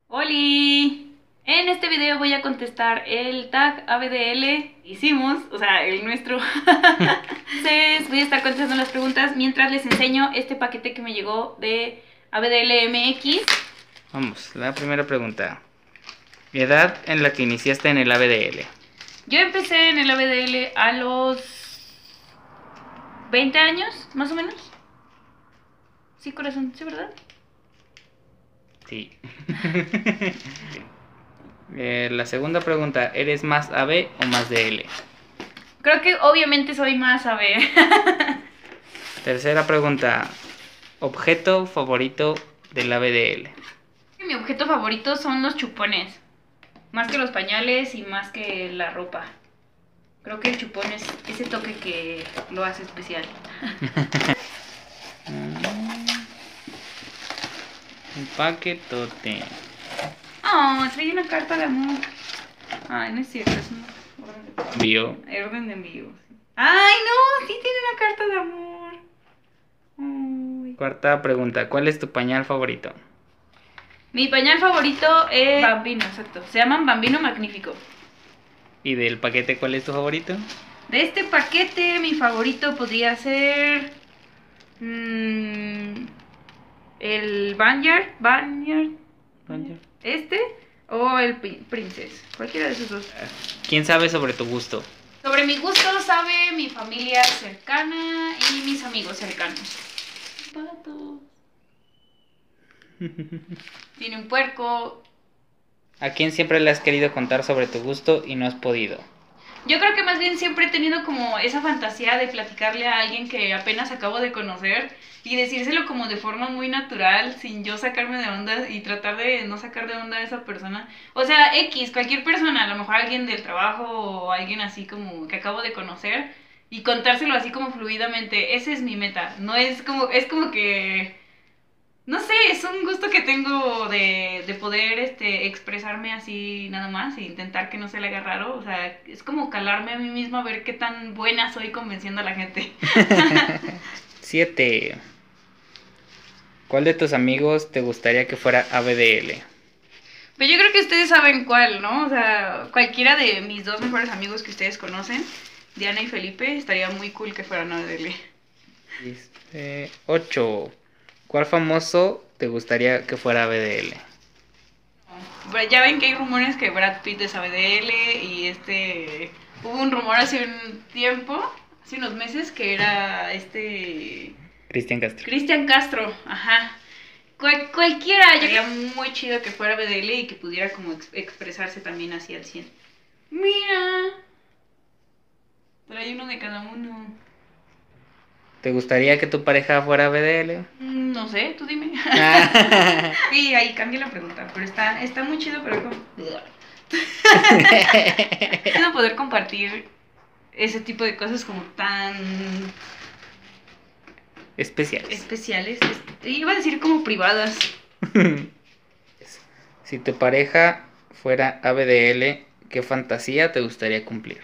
¡Holi! En este video voy a contestar el tag ABDL. Hicimos, o sea, el nuestro. Entonces voy a estar contestando las preguntas mientras les enseño este paquete que me llegó de ABDL MX. Vamos, la primera pregunta. Edad en la que iniciaste en el ABDL. Yo empecé en el ABDL a los 20 años, más o menos. Sí, corazón, ¿sí, verdad? Sí. La segunda pregunta, ¿eres más AB o más DL? Creo que obviamente soy más AB. Tercera pregunta, objeto favorito del ABDL. Mi objeto favorito son los chupones. Más que los pañales y más que la ropa. Creo que el chupón es ese toque que lo hace especial. Un paquetote. Oh, trae una carta de amor. Ay, no es cierto, es una Vio. orden de envío. Ay, no, sí tiene una carta de amor. Ay. Cuarta pregunta, ¿cuál es tu pañal favorito? Mi pañal favorito es Bambino, exacto. Se llaman Bambino Magnífico. ¿Y del paquete cuál es tu favorito? De este paquete, mi favorito podría ser el Banyard, este o el Princess, cualquiera de esos dos. ¿Quién sabe sobre tu gusto? Sobre mi gusto sabe mi familia cercana y mis amigos cercanos. Patos. Tiene un puerco. ¿A quién siempre le has querido contar sobre tu gusto y no has podido? Yo creo que más bien siempre he tenido como esa fantasía de platicarle a alguien que apenas acabo de conocer y decírselo como de forma muy natural, sin yo sacarme de onda y tratar de no sacar de onda a esa persona. O sea, X, cualquier persona, a lo mejor alguien del trabajo o alguien así como que acabo de conocer y contárselo así como fluidamente. Esa es mi meta. No es como que no sé, es un gusto que tengo de poder expresarme así nada más e intentar que no se le haga raro. O sea, es como calarme a mí misma a ver qué tan buena soy convenciendo a la gente. 7. ¿Cuál de tus amigos te gustaría que fuera ABDL? Pero yo creo que ustedes saben cuál, ¿no? O sea, cualquiera de mis dos mejores amigos que ustedes conocen, Diana y Felipe, estaría muy cool que fueran ADL. 8. ¿Cuál famoso te gustaría que fuera ABDL? Ya ven que hay rumores que Brad Pitt es ABDL y hubo un rumor hace un tiempo, hace unos meses, que era Cristian Castro. Cristian Castro, ajá. Cualquiera, yo sería muy chido que fuera ABDL y que pudiera como expresarse también así al 100. Mira, trae uno de cada uno. ¿Te gustaría que tu pareja fuera ABDL? No sé, tú dime. Sí, ahí cambia la pregunta, pero está muy chido, pero como... Quiero poder compartir ese tipo de cosas como tan Especiales. Iba a decir como privadas. Si tu pareja fuera ABDL, ¿qué fantasía te gustaría cumplir?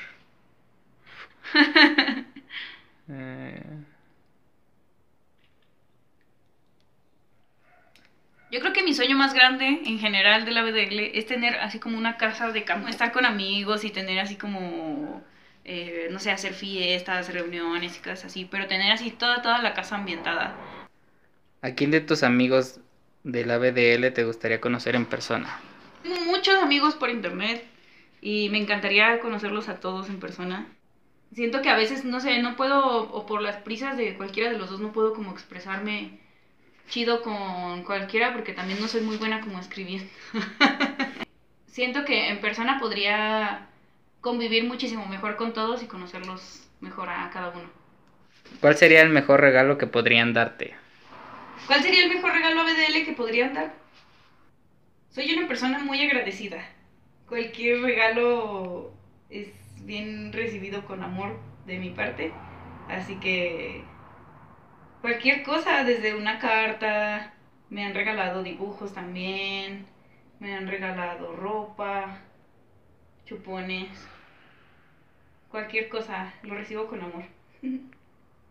Yo creo que mi sueño más grande en general de la BDL es tener así como una casa de campo, estar con amigos y tener así como, no sé, hacer fiestas, reuniones y cosas así, pero tener así toda la casa ambientada. ¿A quién de tus amigos de la ABDL te gustaría conocer en persona? Tengo muchos amigos por internet y me encantaría conocerlos a todos en persona. Siento que a veces, no sé, no puedo, o por las prisas de cualquiera de los dos, no puedo como expresarme chido con cualquiera porque también no soy muy buena como escribiendo. Siento que en persona podría convivir muchísimo mejor con todos y conocerlos mejor a cada uno. ¿Cuál sería el mejor regalo que podrían darte? ¿Cuál sería el mejor regalo a BDL que podrían dar? Soy una persona muy agradecida. Cualquier regalo es bien recibido con amor de mi parte. Así que cualquier cosa, desde una carta, me han regalado dibujos también, me han regalado ropa, chupones, cualquier cosa, lo recibo con amor.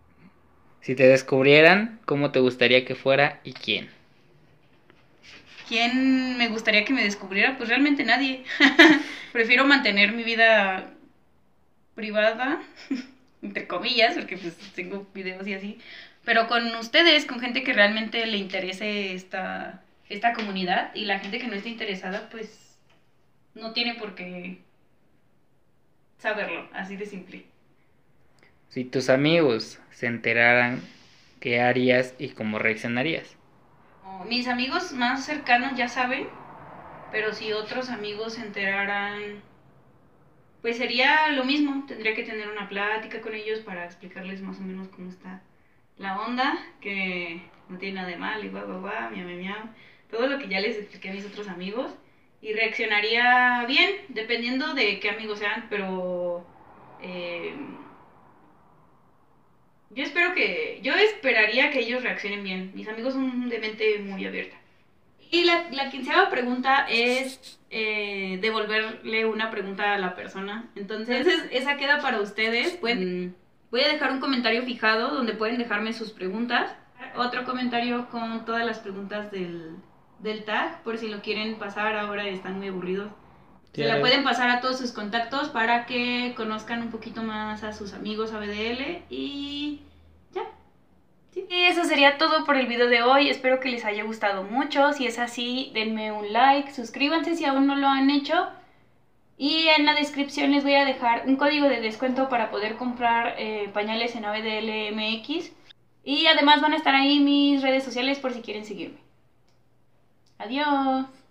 Si te descubrieran, ¿cómo te gustaría que fuera y quién? ¿quién me gustaría que me descubriera? Pues realmente nadie. Prefiero mantener mi vida privada, entre comillas, porque pues tengo videos y así, pero con ustedes, con gente que realmente le interese esta comunidad, y la gente que no esté interesada, pues no tiene por qué saberlo, así de simple. Si tus amigos se enteraran, ¿qué harías y cómo reaccionarías? Mis amigos más cercanos ya saben, pero si otros amigos se enteraran, pues sería lo mismo, tendría que tener una plática con ellos para explicarles más o menos cómo está la onda, que no tiene nada de mal, y guau, guau, guau, miau, miau, miau, todo lo que ya les expliqué a mis otros amigos, y reaccionaría bien, dependiendo de qué amigos sean, pero eh, yo esperaría que ellos reaccionen bien. Mis amigos son de mente muy abierta. Y la quinceava pregunta es devolverle una pregunta a la persona. Entonces, esa queda para ustedes. Voy a dejar un comentario fijado donde pueden dejarme sus preguntas. Otro comentario con todas las preguntas del tag, por si lo quieren pasar, ahora están muy aburridos. Se la pueden pasar a todos sus contactos para que conozcan un poquito más a sus amigos ABDL y ya. Sí. Y eso sería todo por el video de hoy. Espero que les haya gustado mucho. Si es así, denme un like, suscríbanse si aún no lo han hecho. Y en la descripción les voy a dejar un código de descuento para poder comprar pañales en ABDL MX. Y además van a estar ahí mis redes sociales por si quieren seguirme. Adiós.